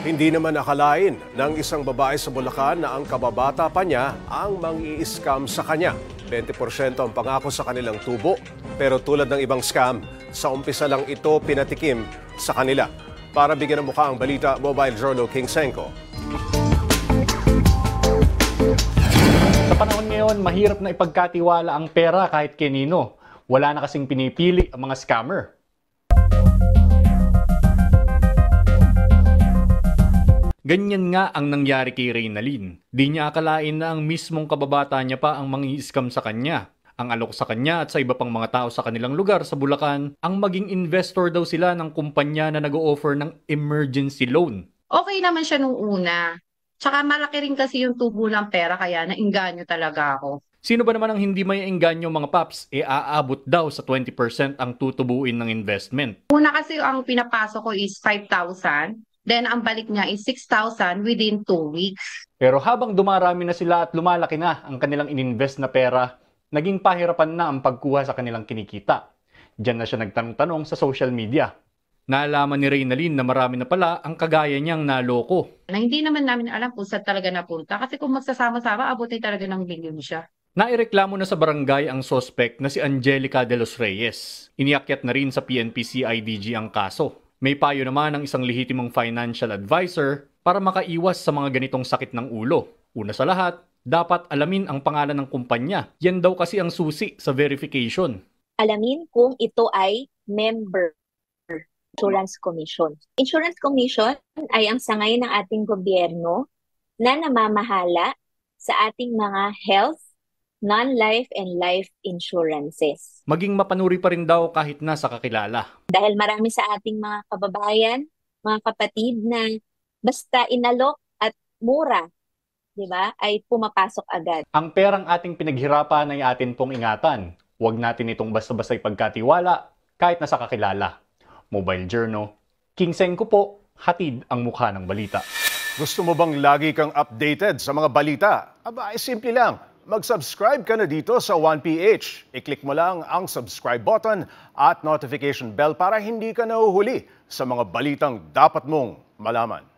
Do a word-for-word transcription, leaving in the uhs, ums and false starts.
Hindi naman akalain ng isang babae sa Bulacan na ang kababata pa niya ang mang-i-scam sa kanya. twenty porsyento ang pangako sa kanilang tubo, pero tulad ng ibang scam, sa umpisa lang ito pinatikim sa kanila. Para bigyan ng mukha ang balita, Mobile Journal King Senko. Sa panahon ngayon, mahirap na ipagkatiwala ang pera kahit kanino. Wala na kasing pinipili ang mga scammer. Ganyan nga ang nangyari kay Reynalyn. Di niya akalain na ang mismong kababata niya pa ang mangi-scam sa kanya. Ang alok sa kanya at sa iba pang mga tao sa kanilang lugar sa Bulacan, ang maging investor daw sila ng kumpanya na nag-o-offer ng emergency loan. Okay naman siya nung una. Tsaka malaki rin kasi yung tubo ng pera kaya nainganyo talaga ako. Sino ba naman ang hindi may engganyo mga paps? E aabot daw sa twenty percent ang tutubuin ng investment. Una kasi ang pinapasok ko is five thousand. Then ang balik niya is six thousand within two weeks. Pero habang dumarami na sila at lumalaki na ang kanilang ininvest na pera, naging pahirapan na ang pagkuha sa kanilang kinikita. Diyan na siya nagtanong-tanong sa social media. Naalaman ni Reynalyn na marami na pala ang kagaya niyang naloko. Na hindi naman namin alam kung saan talaga napunta kasi kung magsasama-sama, abutin talaga ng bilyon siya. Naireklamo na sa barangay ang suspect na si Angelica de los Reyes. Iniakyat na rin sa P N P C I D G ang kaso. May payo naman ng isang lehitimong financial advisor para makaiwas sa mga ganitong sakit ng ulo. Una sa lahat, dapat alamin ang pangalan ng kumpanya. Yan daw kasi ang susi sa verification. Alamin kung ito ay member Insurance Commission. Insurance Commission ay ang sangay ng ating gobyerno na namamahala sa ating mga health, non-life and life insurances. Maging mapanuri pa rin daw kahit nasa kakilala. Dahil marami sa ating mga kababayan, mga kapatid na basta inalok at mura, di ba, ay pumapasok agad. Ang perang ating pinaghirapan ay atin pong ingatan. Huwag natin itong basta-basta ipagkatiwala kahit nasa kakilala. Mobile Journal, King Senko po, hatid ang mukha ng balita. Gusto mo bang lagi kang updated sa mga balita? Aba, ay simple lang. Mag-subscribe ka na dito sa one P H. I-click mo lang ang subscribe button at notification bell para hindi ka nahuhuli sa mga balitang dapat mong malaman.